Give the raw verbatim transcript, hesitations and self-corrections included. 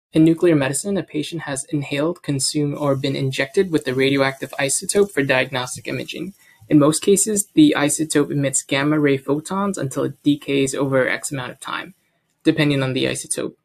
In nuclear medicine, a patient has inhaled, consumed, or been injected with a radioactive isotope for diagnostic imaging. In most cases, the isotope emits gamma ray photons until it decays over X amount of time, depending on the isotope.